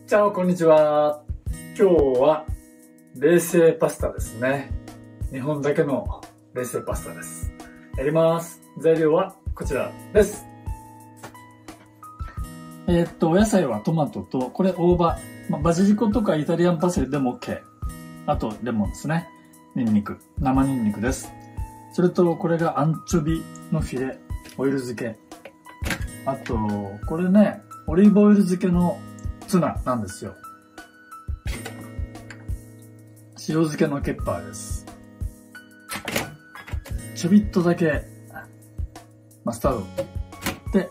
チャオ、こんにちは。今日は冷製パスタですね。日本だけの冷製パスタです。やります。材料はこちらです。お野菜はトマトと、これ大葉、バジリコとかイタリアンパセリでも OK。あとレモンですね。ニンニク、生ニンニクです。それとこれがアンチョビのフィレ、オイル漬け。あと、これね、オリーブオイル漬けのツナなんですよ。塩漬けのケッパーです。ちょびっとだけマスタードで、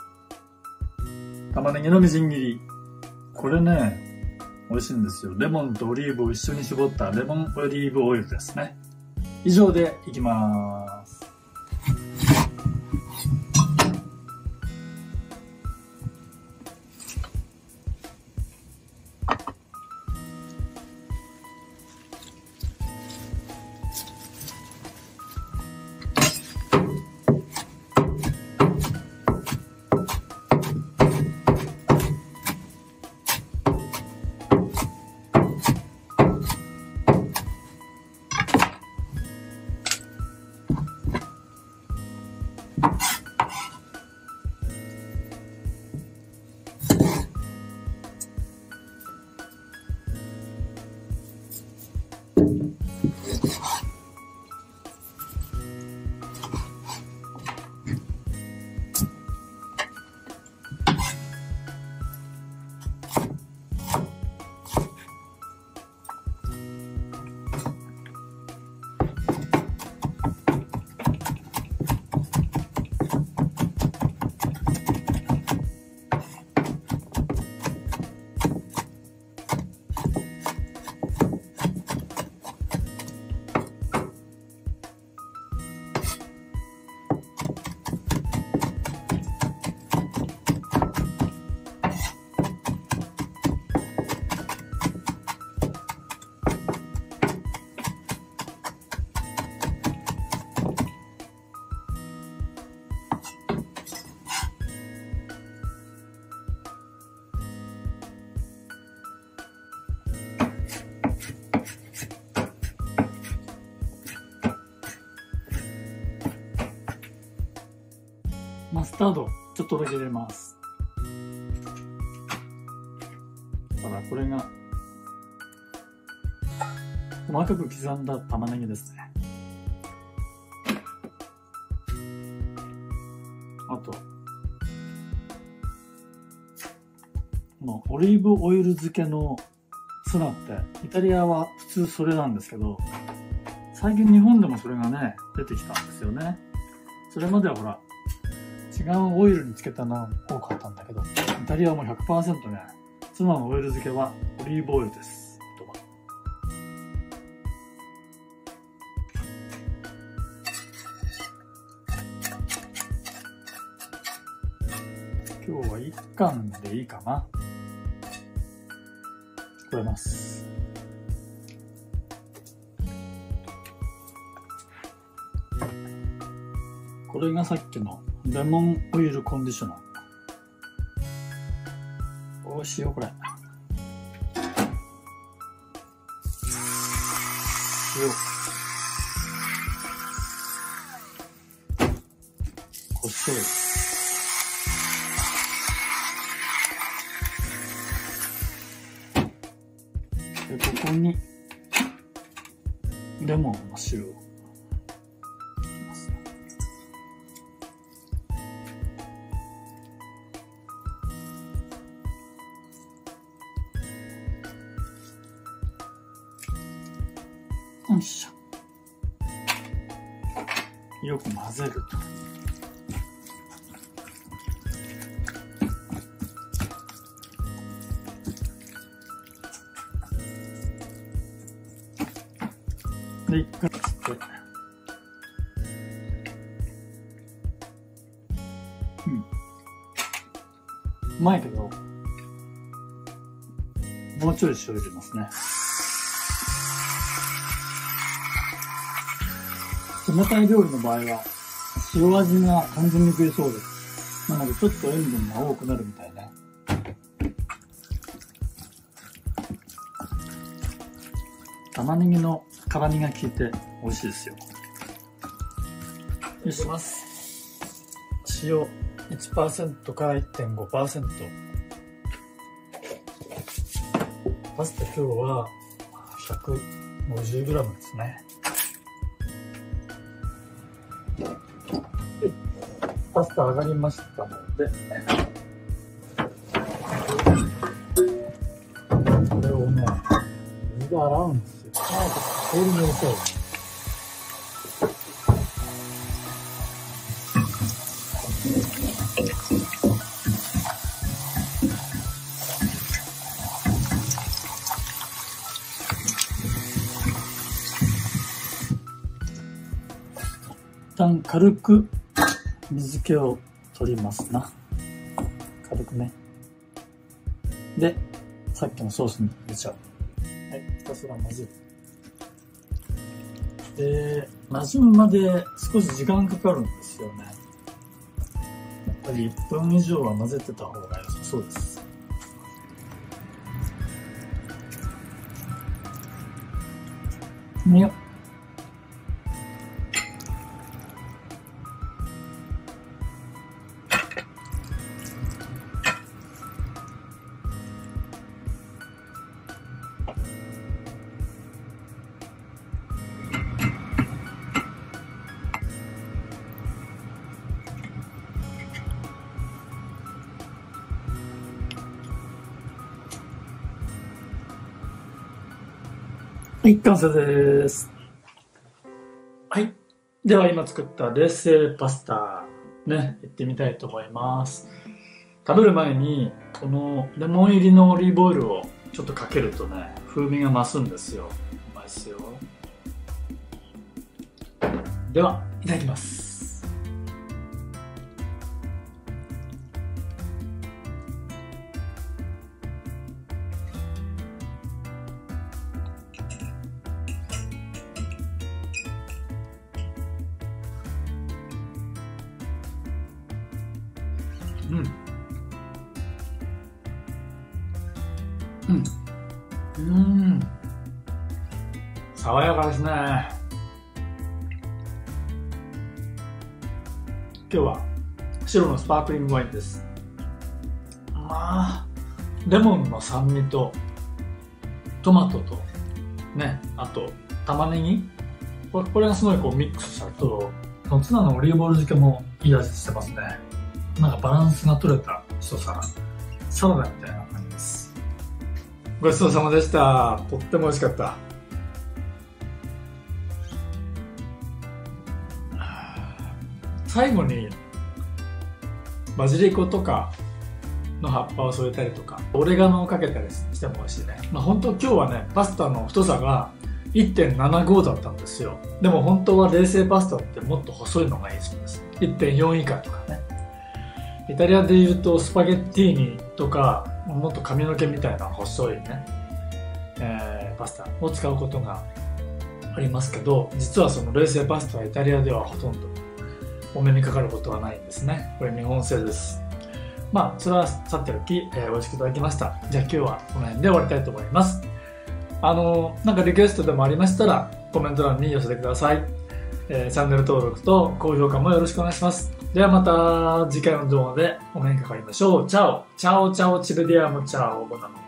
玉ねぎのみじん切り。これね、美味しいんですよ。レモンとオリーブを一緒に絞ったレモンオリーブオイルですね。以上でいきます。マスタードちょっとだけ入れます。ただこれが細かく刻んだ玉ねぎですね。あとこのオリーブオイル漬けのツナってイタリアは普通それなんですけど、最近日本でもそれがね出てきたんですよね。それまではほら違うオイルにつけたの多かったんだけど、イタリアはもう 100% ね、ツナのオイル漬けはオリーブオイルです。今日は1貫でいいかな。加えます。これがさっきのレモンオイルコンディショナー。どうしようこれ。塩。胡椒。で、ここにレモンの汁を。よいしょ。よく混ぜると。で、一回つって。うまいけど、もうちょい塩入れますね。冷たい料理の場合は塩味が感じにくいそうです。なのでちょっと塩分が多くなるみたいね。 玉ねぎの辛みが効いて美味しいですよ。よします。塩 1% から 1.5%。パスタ今日は 150g ですね。パスタ上がりましたので、これをね、水で洗うんですよ。氷に入れちゃう。一旦軽く水気を取りますな。軽くね。で、さっきのソースに入れちゃう。はい、ひたすら混ぜる。で、馴染むまで少し時間かかるんですよね。やっぱり1分以上は混ぜてた方が良さそうです。よっ。はい、完成です。はい。では今作った冷製パスタ、ね、いってみたいと思います。食べる前に、このレモン入りのオリーブオイルをちょっとかけるとね、風味が増すんですよ。うまいですよ。では、いただきます。爽やかですね。今日は白のスパークリングワインです。レモンの酸味とトマトとね、あと玉ねぎ、これがすごいこうミックスしたと、ツナのオリーブオイル漬けもいい味してますね。なんかバランスが取れた一皿、サラダみたいな感じです。ごちそうさまでした。とっても美味しかった。最後にバジリコとかの葉っぱを添えたりとかオレガノをかけたりしても美味しいね。本当今日はね、パスタの太さが 1.75 だったんですよ。でも本当は冷製パスタってもっと細いのがいいそうです。 1.4 以下とかね。イタリアでいうとスパゲッティーニとかもっと髪の毛みたいな細いね、パスタを使うことがありますけど、実はその冷製パスタはイタリアではほとんどお目にかかることはないんですね。これ日本製です。それはさておき、美味しくいただきました。じゃあ今日はこの辺で終わりたいと思います。なんかリクエストでもありましたらコメント欄に寄せてください。チャンネル登録と高評価もよろしくお願いします。ではまた次回の動画でお目にかかりましょう。チャオチャオチャオチベディアムチャオボナノ。